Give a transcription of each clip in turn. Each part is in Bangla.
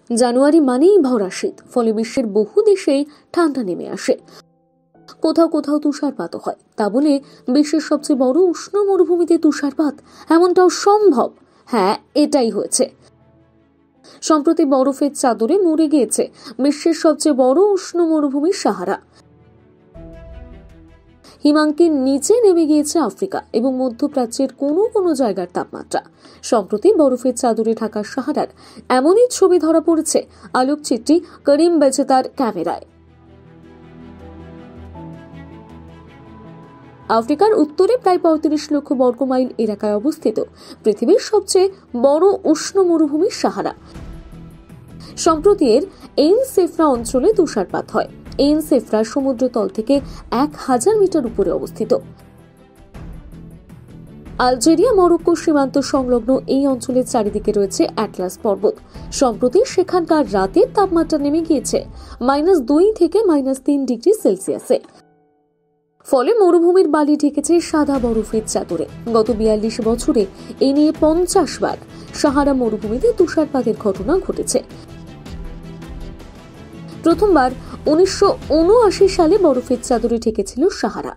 জানুয়ারি মানেই ভরা শীত, ফলে বিশ্বের বহু দেশেই ঠান্ডা নেমে আসে। কোথাও কোথাও তুষারপাত হয়। তা বলে বিশ্বের সবচেয়ে বড় উষ্ণ মরুভূমিতে তুষারপাত এমনটাও সম্ভব? হ্যাঁ, এটাই হয়েছে। সম্প্রতি বরফের চাদরে মরে গিয়েছে বিশ্বের সবচেয়ে বড় উষ্ণ মরুভূমি সাহারা। হিমাঙ্কের নিচে নেমে গিয়েছে আফ্রিকা এবং মধ্যপ্রাচ্যের কোনো কোনো জায়গার তাপমাত্রা। সম্প্রতি বরফের চাদরে ঢাকা সাহারার এমনই ছবি ধরা পড়েছে আলোকচিত্রী করিম বেচেতার ক্যামেরায়। আফ্রিকার উত্তরে প্রায় ৩৫ লক্ষ বর্গমাইল এলাকায় অবস্থিত পৃথিবীর সবচেয়ে বড় উষ্ণ মরুভূমি সাহারা। সম্প্রতি এর এইনসেফরা অঞ্চলে তুষারপাত হয়। এইনসেফরা সমুদ্রতল থেকে ১,০০০ মিটার উপরে অবস্থিত। আলজেরিয়া মরক্কো সীমান্ত সংলগ্ন এই অঞ্চলের চারিদিকে রয়েছে অ্যাটলাস পর্বত। সম্প্রতি সেখানকার রাতের তাপমাত্রা নেমে গিয়েছে -২ থেকে -৩ ডিগ্রি সেলসিয়াসে। ফলে মরুভূমির বালি ঢেকেছে সাদা বরফের চাদরে। গত ৪২ বছরে এই নিয়ে ৫০ বার সাহারা মরুভূমিতে তুষারপাতের ঘটনা ঘটেছে। প্রথমবার ১৯৭৯ সালে বরফের চাদরে ঢেকেছিল সাহারা।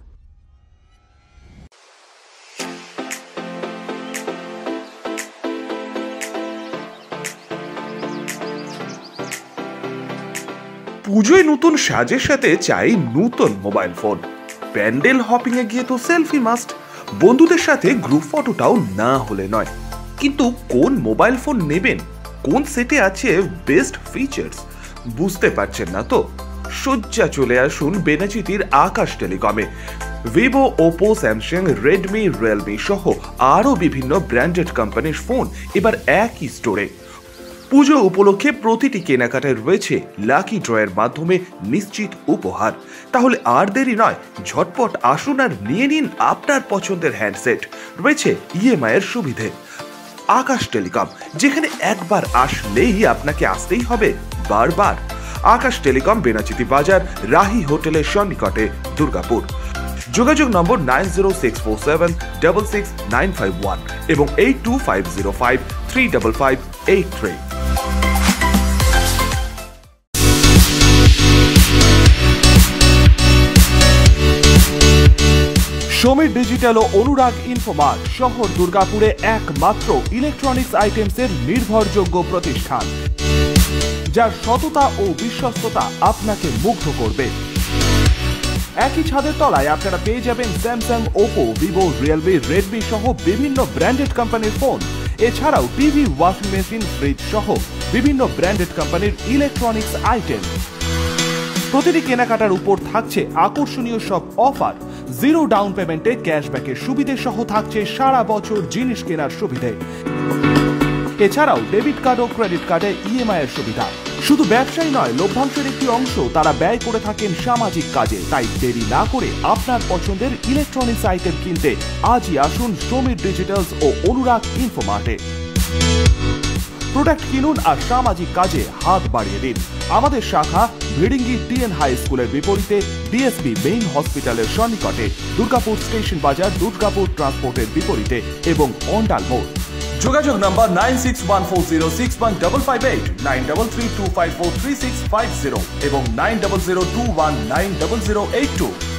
পুজোয় নতুন সাজের সাথে চাই নতুন মোবাইল ফোন। প্যান্ডেল হপিং এ গিয়ে তো সেলফি মাস্ট। বন্ধুদের সাথে গ্রুপ ফটোটাও না হলে নয়। কিন্তু কোন মোবাইল ফোন নেবেন, কোন সেটে আছে বেস্ট ফিচার্স, বুঝতে পারছেন না তো? সজ্জা চলে আসুন বেনাচিতির আকাশ টেলিকমে। Vivo, Oppo, Samsung, Redmi, Realme সহ আরো বিভিন্ন ব্র্যান্ডেড কোম্পানির ফোন এবার একই স্টোরে। পুজো উপলক্ষে প্রতিটি কেনাকাটায় রয়েছে লাকি ড্রয়ের মাধ্যমে নিশ্চিত উপহার। তাহলে আর দেরি নয়, ঝটপট আসুন আর নিয়ে নিন আপনার পছন্দের হ্যান্ডসেট। রয়েছে ইএমআই এর সুবিধে। আকাশ টেলিকম, যেখানে একবার আসলেই আপনাকে আসতেই হবে বারবার। আকাশ টেলিকম, বেনাচিতি বাজার, রাহি হোটেলের সন্নিকটে, দুর্গাপুর। যোগাযোগ নম্বর 9064766951 এবং 8250535583। সমীর ডিজিটাল ও অনুরাগ ইনফোমার্ট শহর দুর্গাপুরে একমাত্র ইলেকট্রনিক্স আইটেমসের নির্ভরযোগ্য প্রতিষ্ঠান, যার সততা ও বিশ্বস্ততা আপনাকে মুগ্ধ করবে। একই ছাদের তলায় আপনারা পেয়ে যাবেন Samsung, Oppo, Vivo, Realme, Redmi সহ বিভিন্ন ব্র্যান্ডেড কোম্পানির ফোন। এছাড়াও টিভি, ওয়াশিং মেশিন, ফ্রিজ সহ বিভিন্ন ব্র্যান্ডেড কোম্পানির ইলেকট্রনিক্স আইটেম। প্রতিটি কেনাকাটার উপর থাকছে আকর্ষণীয় সব অফার। জিরো ডাউন পেমেন্টে ক্যাশব্যাকের সুবিধে সহ থাকছে সারা বছর জিনিস কেনার সুবিধে। এছাড়াও ডেবিট কার্ড ও ক্রেডিট কার্ডে ইএমআই এর সুবিধা। শুধু ব্যবসায়ী নয়, লভ্যাংশের একটি অংশ তারা ব্যয় করে থাকেন সামাজিক কাজে। তাই দেরি না করে আপনার পছন্দের ইলেকট্রনিক্স আইটেম কিনতে আজই আসুন সমীর ডিজিটালস ও অনুরাগ ইনফোমার্টে। প্রোডাক্ট কিনুন আর সামাজিক কাজে হাত বাড়িয়ে দিন। আমাদের শাখা ভিড়িঙ্গি টিএন হাই স্কুলের বিপরীতে, ডিএসবি মেইন হসপিটালের সন্নিকটে, দুর্গাপুর স্টেশন বাজার, দুর্গাপুর ট্রান্সপোর্টের বিপরীতে এবং অন্ডাল মোড়। যোগাযোগ নাম্বার 9614061558, 9332543650 এবং 9002190082।